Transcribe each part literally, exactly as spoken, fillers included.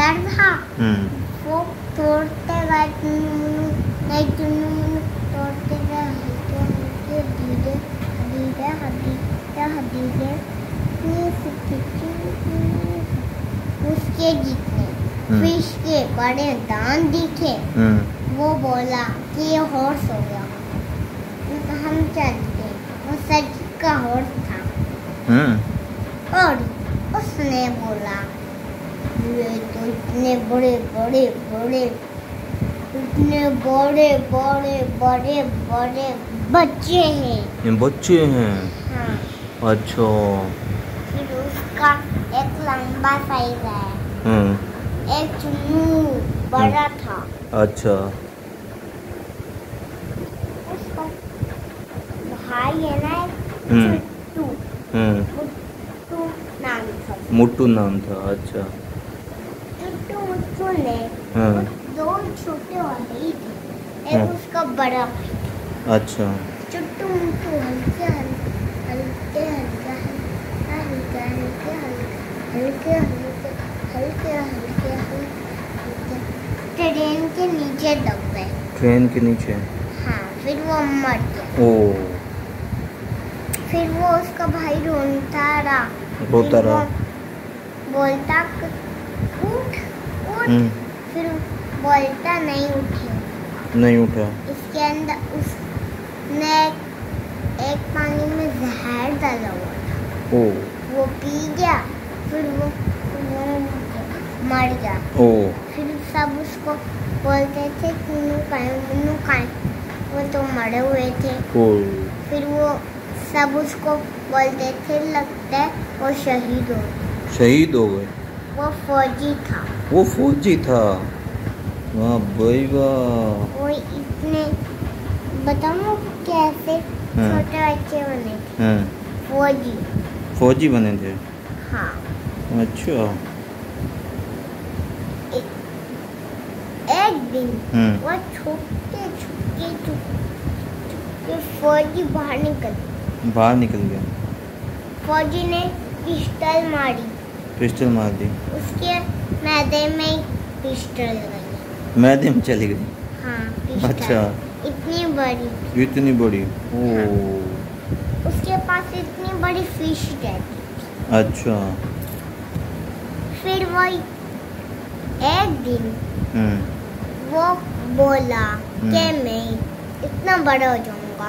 पत्थर था, वो तोड़ते गए चुन्नू नहीं चुन्नू मुन्नू तोड़ते गए हल्के हल्के धीरे धीरे धीरे धीरे उसके जितने फिश के बड़े दांत दिखे। वो बोला कि ये हॉर्स हो गया, हम चलते। वो सच का हॉर्स था। और उसने बोला ये तो इतने बड़े बड़े बड़े इतने बड़े बड़े बड़े बड़े बच्चे हैं। ये बच्चे हैं? हाँ। अच्छा। फिर उसका एक लंबा साइज है, एक चुन्नू बड़ा था। अच्छा। उसका भाई है ना मुट्टू, मुट्टू नाम था। मुट्टू नाम था। अच्छा। चुट्टू मुट्टू ने दो छोटे वाले ही थे, एक उसका बड़ा भाई था। अच्छा। चुट्टू मुट्टू हल्के हल्के हल्के हल्के हल्के हल्के हल्के हल्के हल्के हल्के ट्रेन के नीचे दब गए। ट्रेन के नीचे? हाँ। फिर वो मर गया। ओ। फिर वो उसका भाई रोता रहा, रोता रहा, बोलता उठ उठ। फिर बोलता नहीं उठे, नहीं उठा। इसके अंदर उसने एक पानी में जहर डाला हुआ था। ओ। वो पी गया, फिर वो, वो मर गया। ओ। फिर सब उसको बोलते थे मुन्नू खाए मुन्नू खाए, वो तो मरे हुए थे। ओ। फिर वो सब उसको बोलते थे लगता है वो शहीद हो गए। शहीद हो गए? वो फौजी था। वो फौजी था? वाह भाई वाह। वो इतने बताऊं कैसे छोटे बच्चे बने थे। फौजी फौजी बने थे? हाँ। अच्छा। ए, एक दिन वो छोटे छोटे छोटे फौजी बाहर निकल बाहर निकल गया। फौजी ने पिस्टल मारी। पिस्टल मार दी? उसके मैदे में पिस्टल गई। मैदे में चली गई? हाँ। अच्छा। इतनी बड़ी? इतनी बड़ी? ओ। हाँ। उसके पास इतनी बड़ी फिश रहती। अच्छा। फिर वो एक दिन वो बोला कि मैं इतना बड़ा हो जाऊंगा,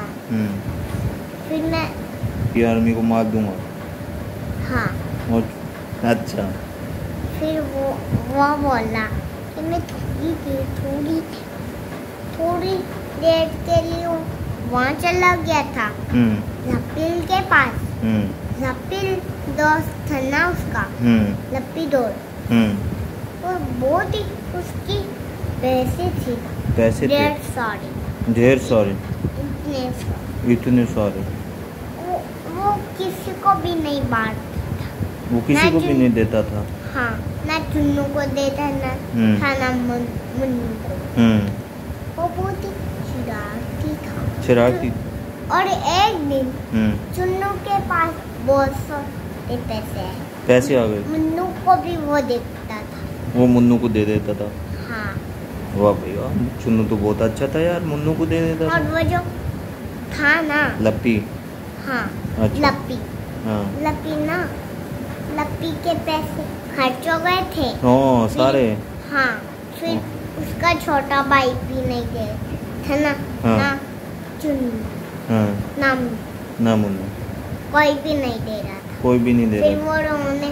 फिर मैं ये आर्मी को मार दूंगा। हाँ। और अच्छा। फिर वो वो बोला कि मैं थोड़ी देर थोड़ी थोड़ी देर के लिए वहाँ चला गया था लपिल के पास। लपिल दोस्त था ना उसका, लप्पी दोस्त। वो बहुत ही उसकी पैसे थी। पैसे थे? ढेर सारे। ढेर सारे? इतने सारे। इतने सारे? वो, वो किसी को भी नहीं बांटता था। वो किसी को भी नहीं देता था? हाँ। ना चुन्नू को देता ना था ना मुन्नू को। वो बहुत ही शरारती था। शरारती? और एक दिन चुन्नू के पास बहुत सारे पैसे पैसे आ गए। मुन्नू को भी वो देता था। वो मुन्नू को दे देता था? हाँ। वाह भैया, चुन्नू तो बहुत अच्छा था यार, मुन्नू को दे देता था। और वो जो था ना लप्पी? हाँ। अच्छा। लप्पी। हाँ। लप्पी ना लप्पी के पैसे खर्च हो गए थे। हाँ सारे? हाँ। फिर उसका छोटा भाई भी नहीं दे था ना। हाँ। ना चुन्नू। हाँ। ना ना मुन्नू। कोई भी नहीं दे रहा था। कोई भी नहीं दे रहा। फिर वो रोने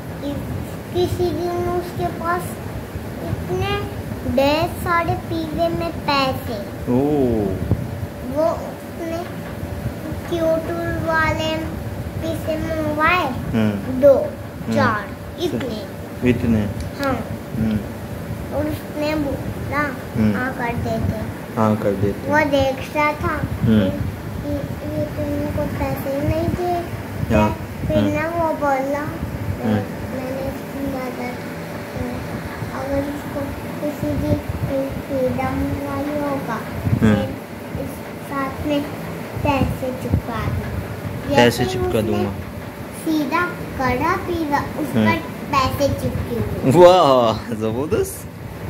किसी दिन उसके पास इतने ढेर सारे पिज़्ज़े में पैसे। ओह। वो उसने क्यूटूर वाले पिज़्ज़े मंगवाए, दो चार इतने इतने हाँ। और उसने बोला हाँ कर देते हाँ कर देते। वो देख रहा था कि ये तो इनको पैसे ही नहीं दे। फिर ना वो बोला मैंने सुना था अगर इसको किसी भी फ्रीडम वाली होगा फिर इस साथ में पैसे चुका दूँ। पैसे चुका दूंगा। सीधा कड़ा पिज़्ज़ा उस पर पैसे चिपके हुए। वाह जबरदस्त।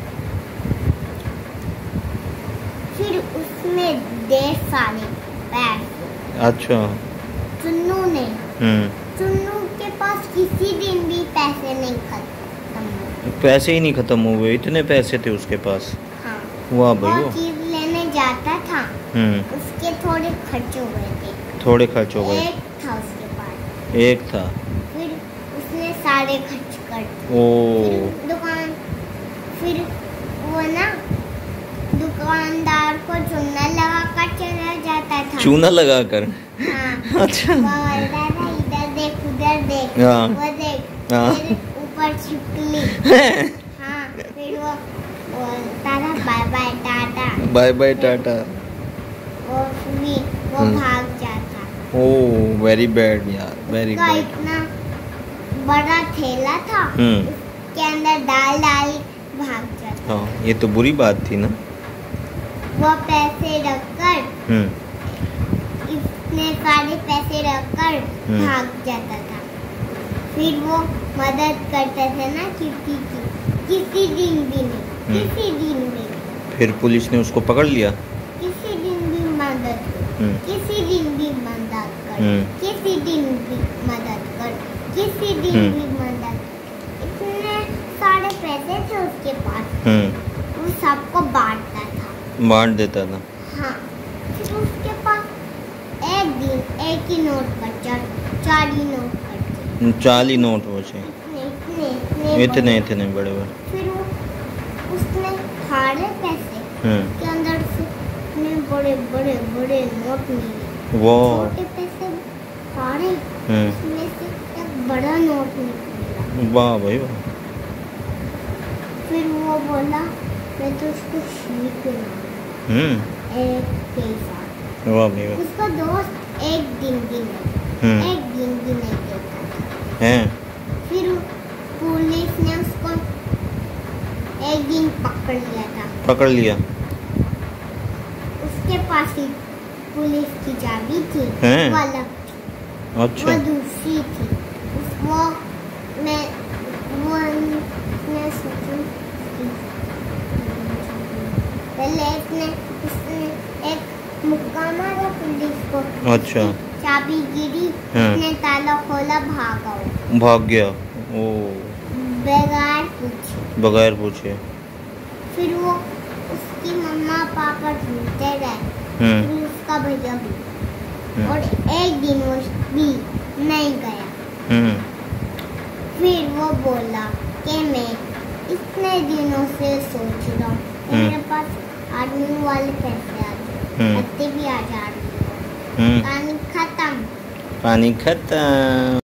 फिर उसमें ढेर सारे पैसे। अच्छा। चुन्नू ने हम्म चुन्नू के पास किसी दिन भी पैसे नहीं खत्म हुए। पैसे ही नहीं खत्म हुए, इतने पैसे थे उसके पास। हाँ। वाह वो भाई। चीज लेने जाता था, हम्म उसके थोड़े खर्च हो गए थे। थोड़े खर्च हो गए। एक था उसके पास। एक था। फिर उसने सारे खर्च कर दिए। ओ फिर दुकान फिर वो ना दुकानदार को चूना लगा कर चला जाता था। चूना लगा कर। हाँ। अच्छा। वो बोलता था इधर देख उधर देख, हाँ। वो देख, हाँ। फिर ऊपर छिपकली। हाँ। फिर वो बोलता था बाय बाय टाटा। बाय बाय टाटा। वो भी वो हम्म। भाग जाता। ओह वेरी बैड यार, वेरी उसका बैड। इतना बड़ा थैला था, हम्म उसके अंदर डाल डाल भाग जाता। हाँ ये तो बुरी बात थी ना। वो पैसे रखकर हम्म इतने सारे पैसे रखकर हम्म। भाग जाता था। फिर वो मदद करते थे ना किसी की, किसी दिन भी नहीं, हम्म। किसी दिन भी नहीं, फिर पुलिस ने उसको पकड़ लिया। किसी दिन भी मदद कर, हम्म किसी दिन भी मदद कर, हम्म। किसी दिन भी मदद कर, किसी दिन हम्म। भी मदद। इतने सारे पैसे थे उसके पास, हम्म वो सबको बांटता था। बांट देता था। हाँ। फिर उसके पास एक दिन एक ही नोट बचा, चार ही नोट बचे। चाली नोट बचे। इतने इतने इतने बड़े। इतने बड़े बड़े। फिर वो उसने सारे पैसे हम्म के अंदर से इतने बड़े बड़े बड़े नोट निकले। वो छोटे पैसे सारे, हम्म उसमें से एक बड़ा नोट निकला। वाह भाई वाह। फिर वो बोला मैं तो उसको शीख रहा हम्म एक पैसा। वाह भाई वाह। उसका दोस्त एक दिन भी नहीं, हम्म एक दिन भी नहीं देता था। हैं फिर पुलिस ने उसको एक दिन पकड़ लिया था। पकड़ लिया। उसके पास ही पुलिस की चाबी थी, हैं? वो अलग थी, वो अच्छा। दूसरी थी। उस वो मैं वो मैं सोचूं पहले इसने उसने एक मुक्का मारा पुलिस को। अच्छा। चाबी गिरी, हाँ। उसने ताला खोला, भागा वो भाग गया। ओ बगैर पूछे। बगैर पूछे। फिर वो उसकी मम्मा पापा ढूंढते रहे, हम्म फिर उसका भैया भी, हम्म और एक दिन वो भी नहीं गया। हम्म फिर वो बोला कि मैं इतने दिनों से सोच रहा हूँ हम्म। मेरे पास आदमी वाले पैसे आ जाए, हम्म। पत्ते भी आ जा रही हो। हम्म कहानी खत्म। पानी खत्म।